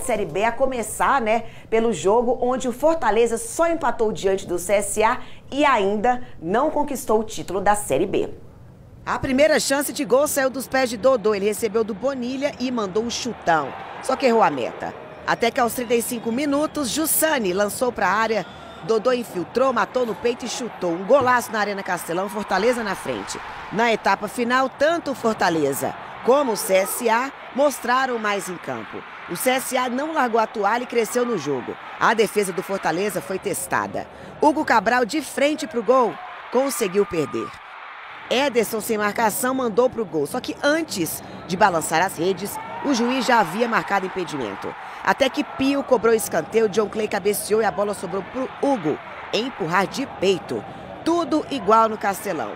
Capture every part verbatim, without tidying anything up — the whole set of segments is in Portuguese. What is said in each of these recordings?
Série B, a começar, né, pelo jogo onde o Fortaleza só empatou diante do C S A e ainda não conquistou o título da Série B. A primeira chance de gol saiu dos pés de Dodô. Ele recebeu do Bonilha e mandou um chutão, só que errou a meta. Até que aos trinta e cinco minutos, Jussani lançou para a área. Dodô infiltrou, matou no peito e chutou. Um golaço na Arena Castelão, Fortaleza na frente. Na etapa final, tanto o Fortaleza como o C S A mostraram mais em campo. O C S A não largou a toalha e cresceu no jogo. A defesa do Fortaleza foi testada. Hugo Cabral, de frente para o gol, conseguiu perder. Ederson, sem marcação, mandou para o gol. Só que antes de balançar as redes, o juiz já havia marcado impedimento. Até que Pio cobrou escanteio, John Clay cabeceou e a bola sobrou para o Hugo empurrar de peito. Tudo igual no Castelão.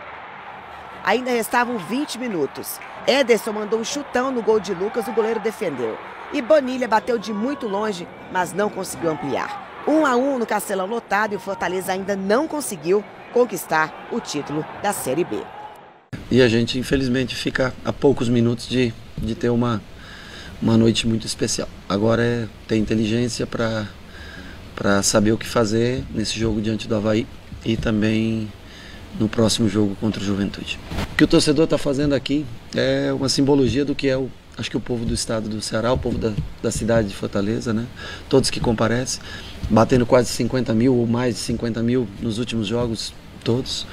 Ainda restavam vinte minutos. Ederson mandou um chutão no gol de Lucas, o goleiro defendeu. E Bonilha bateu de muito longe, mas não conseguiu ampliar. Um a um no Castelão lotado e o Fortaleza ainda não conseguiu conquistar o título da Série B. E a gente, infelizmente, fica a poucos minutos de, de ter uma, uma noite muito especial. Agora é ter inteligência para para saber o que fazer nesse jogo diante do Avaí e também no próximo jogo contra o Juventude. O que o torcedor está fazendo aqui é uma simbologia do que é o, acho que o povo do estado do Ceará, o povo da, da cidade de Fortaleza, né? Todos que comparecem, batendo quase cinquenta mil ou mais de cinquenta mil nos últimos jogos todos.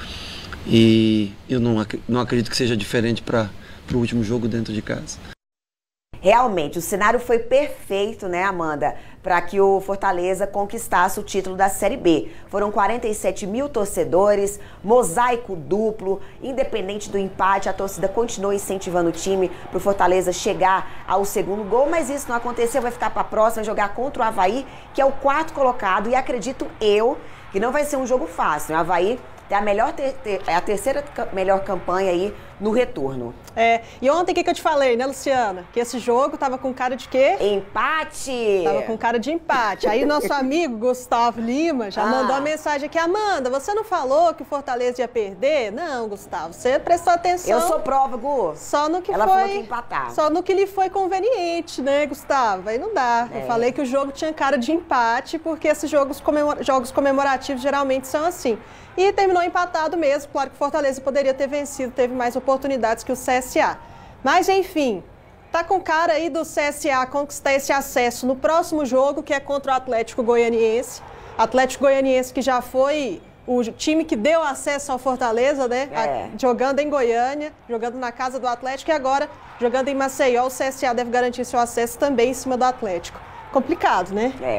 E eu não, não acredito que seja diferente para o último jogo dentro de casa. Realmente, o cenário foi perfeito, né, Amanda, para que o Fortaleza conquistasse o título da Série B. Foram quarenta e sete mil torcedores, mosaico duplo, independente do empate, a torcida continuou incentivando o time para o Fortaleza chegar ao segundo gol, mas isso não aconteceu, vai ficar para a próxima, jogar contra o Avaí, que é o quarto colocado, e acredito eu que não vai ser um jogo fácil. O Avaí tem a, melhor ter, ter, a terceira melhor campanha aí no retorno. É, e ontem o que, que eu te falei, né, Luciana? Que esse jogo tava com cara de quê? Empate! Tava com cara de empate. Aí nosso amigo Gustavo Lima já ah. mandou uma mensagem aqui. Amanda, você não falou que o Fortaleza ia perder? Não, Gustavo, você prestou atenção. Eu sou prova, Gu. Só no que Ela foi, falou que ia empatar. Só no que lhe foi conveniente, né, Gustavo? Aí não dá. É. Eu falei que o jogo tinha cara de empate, porque esses jogos, comemora jogos comemorativos geralmente são assim. E terminou empatado mesmo. Claro que o Fortaleza poderia ter vencido, teve mais oportunidades que o C S A. Mas, enfim, tá com cara aí do C S A conquistar esse acesso no próximo jogo, que é contra o Atlético Goianiense. Atlético Goianiense que já foi o time que deu acesso ao Fortaleza, né? É. A, jogando em Goiânia, jogando na casa do Atlético e agora jogando em Maceió. O C S A deve garantir seu acesso também em cima do Atlético. Complicado, né? É.